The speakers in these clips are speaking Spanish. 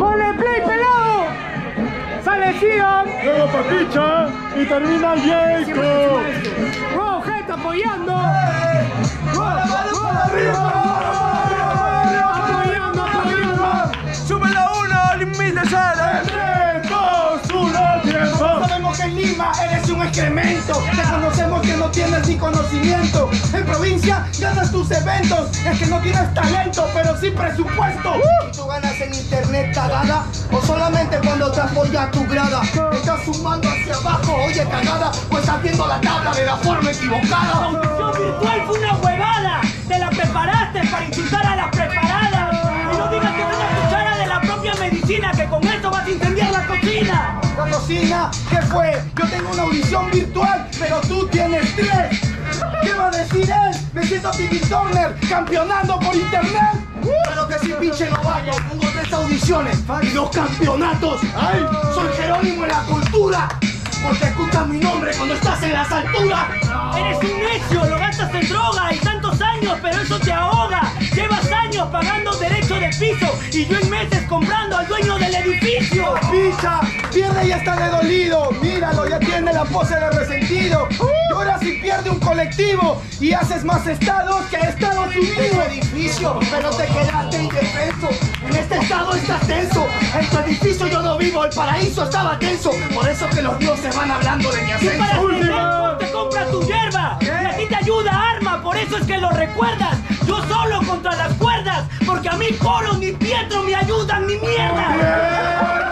¡Ponle play, pelado! ¡Sale Sigan! Luego Papicha y termina Jacob. ¡Wow, gente apoyando! ¡Sube la 1! ¡Limita sala! 3, 2, 1, tiempo. Sabemos que en Lima eres un excremento. Te conocemos que no tienes ni conocimiento. En provincia ganas tus eventos. Es que no tienes talento, pero sí presupuesto. ¿Y tú ganas en internet cagada? ¿O solamente cuando te apoya tu grada? ¿Estás sumando hacia abajo? Oye, cagada. ¿O estás viendo la tabla de la forma equivocada? La audición virtual fue una huevada. Te la preparaste para insultar a las preparadas. Y no digas que es una cuchara de la propia medicina, que con esto vas a incendiar la cocina. ¿La cocina? ¿Qué fue? Yo tengo una audición virtual, pero tú tienes 3. ¿Qué va a decir él? Me siento Timmy Turner, campeonando por internet. Claro que sí, pinche novato. Tengo 3 audiciones y 2 campeonatos. ¡Ay! Soy Jerónimo en la cultura. Porque escuchas mi nombre cuando estás en las alturas. Eres un necio, lo gastas en droga y tantos años, pero eso te ahoga. Llevas años pagando derecho de piso y yo en meses comprando al dueño del edificio. Picha, pierde y está de dolido. Míralo, ya tiene la pose de resentido. Llora si pierde un colectivo y haces más estados que Estados Unidos. Edificio, pero te quedaste indefenso. En este estado estás tenso. En tu edificio yo no vivo, el paraíso estaba tenso. Por eso que los dioses van hablando de mi Y ascenso. para tener te compras tu hierba y a ti te ayuda Arma, por eso es que lo recuerdas. Yo solo contra las cuerdas, porque a mí Polo ni Pietro me ayudan ni mierda.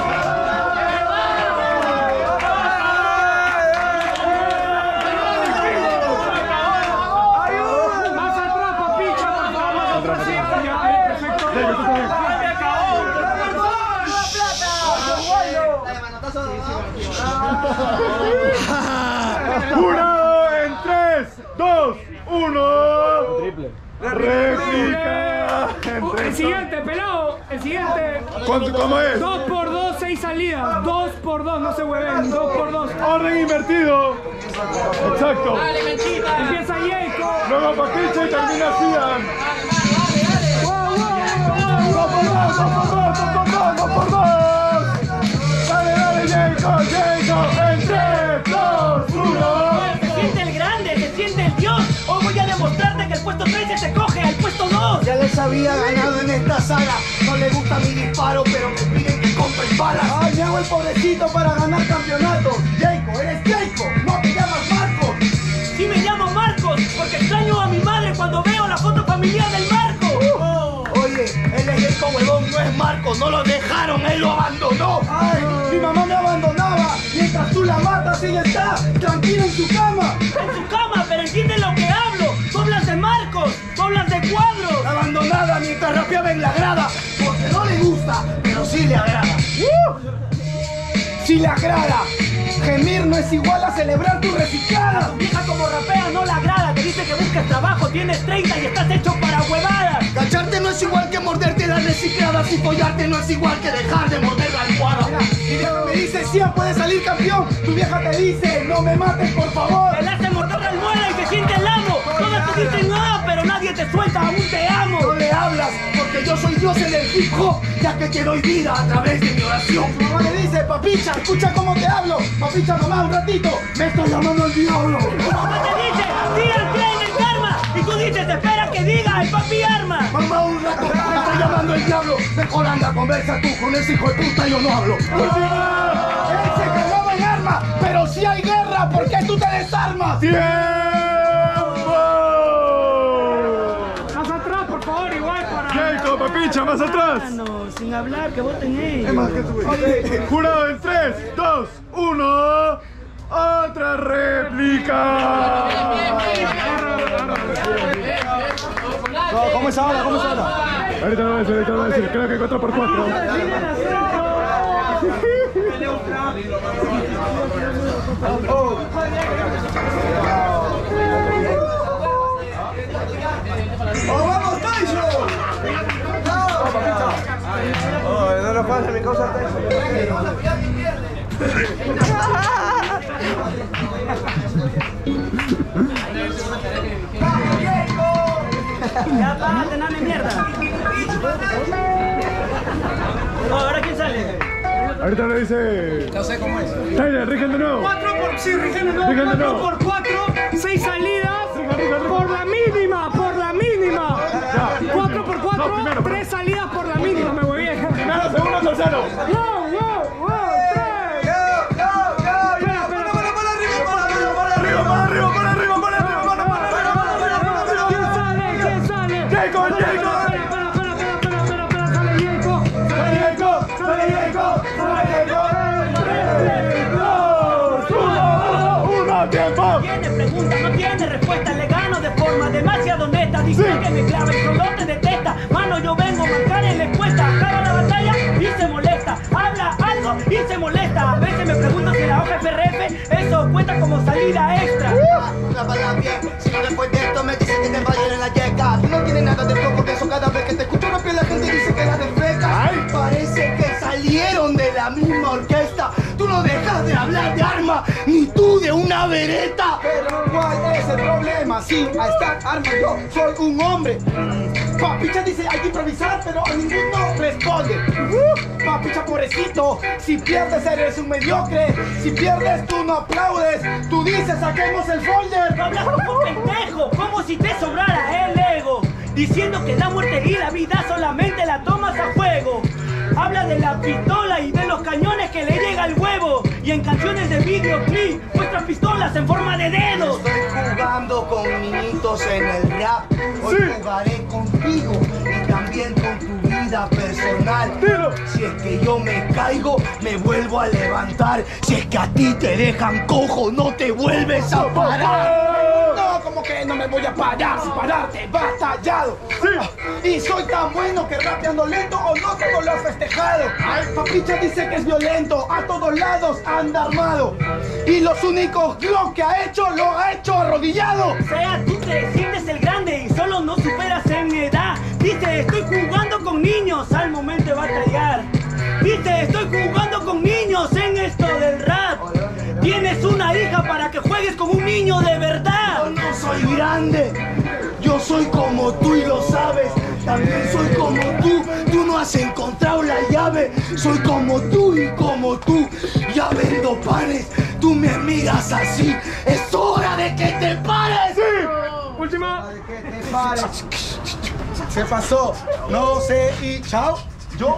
Jurado en 3, 2, 1. Triple. Réplica. El siguiente, pelado. El siguiente. ¿Cómo es? 2 por 2, 6 salidas. 2 por 2, no se hueven. 2 por 2. Orden invertido. Exacto. Empieza Jacob. Luego Papicha y termina Sigan. 2 por 2, 2 por 2, 2 por 2, 2 por 2. Dale, Jacob, en 3, 2, 1. Se siente el grande, se siente el dios. Hoy voy a demostrarte que el puesto 13 se coge al puesto 2. Ya les había ganado en esta saga. No le gusta mi disparo, pero me piden que compren balas. Ay, me hago el pobrecito para ganar campeonatos. Jacob, eres Jacob, no te llamas Marcos. Sí me llamo Marcos, porque extraño a mi madre cuando veo la foto familiar del Marco. Oye, él es Jacob, huevón, no es Marcos. No lo dejaron, él lo abandonó. Ay, mi mamá me abandonaba. Mientras tú la matas, ella está tranquila en su cama. En su cama, pero entienden lo que hablo. Tú hablas de Marcos, tú hablas de Cuadros. Abandonada mientras rapeaba en la grada. Porque no le gusta, pero sí le agrada. Sí le agrada. Gemir no es igual a celebrar tu reciclada. Tu vieja como rapea no la agrada. Te dice que busques trabajo, tienes 30 y estás hecho para huevadas. Cacharte no es igual que morderte las recicladas. Y follarte no es igual que dejar de morder la almohada. Y me dice, sí, puedes salir campeón. Tu vieja te dice, no me mates, por favor. Te hace morder la almohada y te siente el amo. Todas te dicen nada, pero nadie te suelta, aún te amo. No le hablas, porque yo soy Dios en el hip hop, ya que te doy vida a través de mi oración. Mi mamá le dice, papicha, escucha cómo te hablo. Papicha, mamá, un ratito, me estoy llamando el diablo. Tu mamá te dice, Sigan, creen en karma. Y tú dices, espera que diga el papi Arma. Mamá, un rato, me estoy llamando el diablo. Mejor anda, conversa tú con ese hijo de puta, yo no hablo. Él se cagaba en arma, pero si hay guerra, ¿por qué tú te desarmas? ¡Tiempo! Más atrás, por favor, igual para. Jacob, Papicha, más atrás. No, sin hablar, que voten ellos. Es más que tú, güey. Jurado en 3, 2, 1. Otra réplica. ¿Cómo es ahora? ¿Cómo es ahora? Ahorita lo voy a decir, creo que 4 por 4. ¡Oh, vamos, Tyson! No lo pasa, mi causa Ya, párate, nada de mierda. Ahorita le dice... No sé cómo es. Tyler, rigen de nuevo. 4 por... Sí, rigen de Rigen de nuevo. nuevo. 4 por 4, 6 salidas. Por la mínima, por la mínima. 4 por 4, No, primero, 3 salidas por la mínima, me voy bien. Primero, segundo, tercero. ¡Wow, wow, wow! 3. ¿Quién sale? Jacob. Espera, sale Jacob. ¡Tiempo! Tiene preguntas, no tiene respuesta, le gano de forma demasiado honesta. Dice que me clava el solo te detesta. Mano, yo vengo a marcar en la encuesta. Acaba la batalla y se molesta. Habla algo y se molesta. A veces me pregunto si la hoja FRF eso cuenta como salida extra. Lávala bien, si no después de esto me dicen que te vayan en la yeca. Tú no tienes nada de flow, porque eso cada vez que te escucho romper la gente dice que era de feca. Parece que salieron de la misma orquesta. Tú no dejas de hablar de arma, ni tú de una vereta. Pero ¿cuál es el problema? Sí, a estar arma yo soy un hombre. Papicha dice hay que improvisar, pero a ninguno responde. Papicha pobrecito, si pierdes eres un mediocre. Si pierdes tú no aplaudes. Tú dices saquemos el folder. No hablas como pendejo, como si te sobrara el ego. Diciendo que la muerte y la vida solamente la tomas a juego. Habla de la pistola y de los cañones que le llega al huevo. Y en canciones de videoclip muestran pistolas en forma de dedos. Estoy jugando con niñitos en el rap. Hoy jugaré contigo y también con tu vida personal. Si es que yo me caigo, me vuelvo a levantar. Si es que a ti te dejan cojo, no te vuelves a parar. No, como que no me voy a parar, si pararte batallado. Y soy tan bueno que rapeando lento o no todo lo has festejado. Papicha dice que es violento, a todos lados anda armado. Y los únicos Glock que ha hecho, lo ha hecho arrodillado. O sea, tú te sientes el grande y solo no superas en edad. Dice, estoy jugando con niños al momento de batallar. Dice, estoy jugando con niños en esto del rap. Tienes una hija para que juegues con un niño de verdad. Yo no soy grande, yo soy como tú y lo sabes. También soy como tú no has encontrado la llave. Soy como tú y como tú, ya vendo panes. Tú me miras así, es hora de que te pares. Última. Que te pares. ¿Qué pasó? No sé y chao. Yo,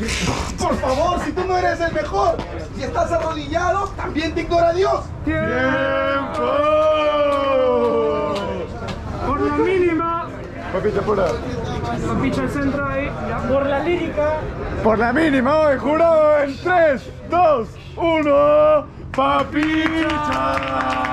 por favor, si tú no eres el mejor, si estás arrodillado, también te ignora Dios. ¡Tiempo! Por la mínima. Papicha pura. Papicha al centro ahí. Ya. Por la lírica. Por la mínima, el jurado en 3, 2, 1. ¡Papicha!